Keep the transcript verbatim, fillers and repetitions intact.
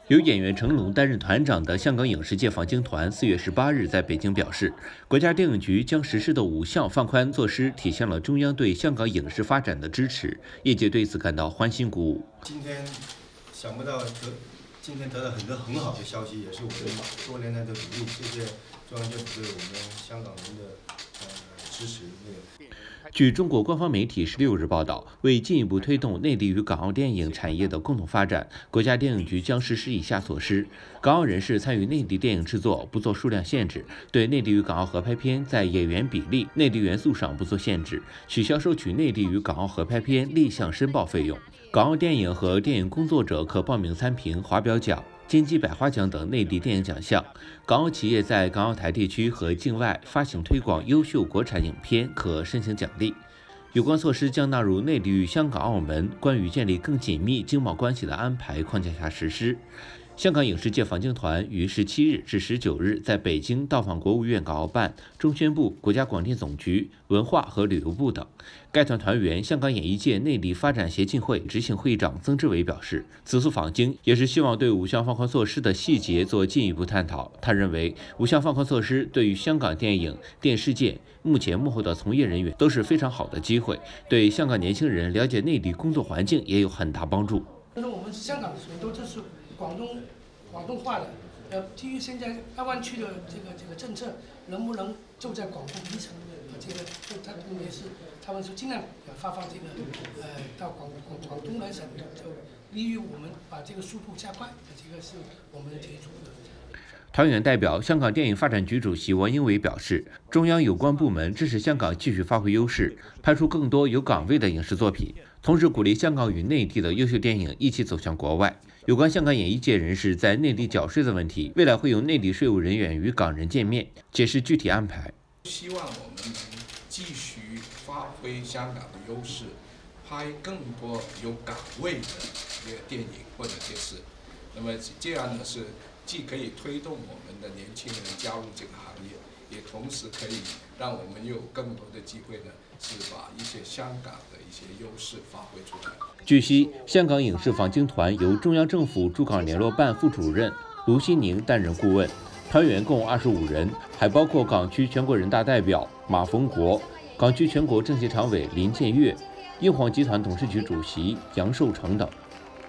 由演员成龙担任团长的香港影视界访京团四月十八日在北京表示，国家电影局将实施的五项放宽措施，体现了中央对香港影视发展的支持，业界对此感到欢欣鼓舞。 今天想不到得，今天得到很多很好的消息，也是我们多年来的努力，谢谢中央政府对我们香港人的呃支持。 据中国官方媒体十六日报道，为进一步推动内地与港澳电影产业的共同发展，国家电影局将实施以下措施：港澳人士参与内地电影制作不做数量限制，对内地与港澳合拍片在演员比例、内地元素上不做限制，取消收取内地与港澳合拍片立项申报费用。港澳电影和电影工作者可报名参评华表奖、金鸡百花奖等内地电影奖项，港澳企业在港澳台地区和境外发行推广优秀国产影片可申请奖励。有关措施将纳入内地与香港、澳门关于建立更紧密经贸关系的安排框架下实施。香港影视界访京团于十七日至十九日在北京到访国务院港澳办、中宣部、国家广电总局、文化和旅游部等。该团团员、香港演艺界内地发展协进会执行会长曾志伟表示，此次访京也是希望对五项放宽措施的细节做进一步探讨。他认为，五项放宽措施对于香港电影、电视界幕前幕后的从业人员都是非常好的机会，对香港年轻人了解内地工作环境也有很大帮助。 就是我们香港很多就是广东广东话的，呃，基于现在大湾区的这个这个政策，能不能就在广东一层，这个就他们也是，他们是尽量发放这个，呃，到广广广东来省，就利于我们把这个速度加快，这个是我们提出的。 团员代表香港电影发展局主席王英伟表示，中央有关部门支持香港继续发挥优势，拍出更多有岗位的影视作品，同时鼓励香港与内地的优秀电影一起走向国外。有关香港演艺界人士在内地缴税的问题，未来会由内地税务人员与港人见面，解释具体安排。 希望我们能继续发挥香港的优势，拍更多有岗位的这个电影或者电视。那么这样呢，是既可以推动我们的年轻人加入这个行业，也同时可以让我们有更多的机会呢，是把一些香港的一些优势发挥出来。 据悉，香港影视访京团由中央政府驻港联络办副主任卢锡宁担任顾问，团员共二十五人，还包括港区全国人大代表马逢国、港区全国政协常委林建岳、英皇集团董事局主席杨寿成等。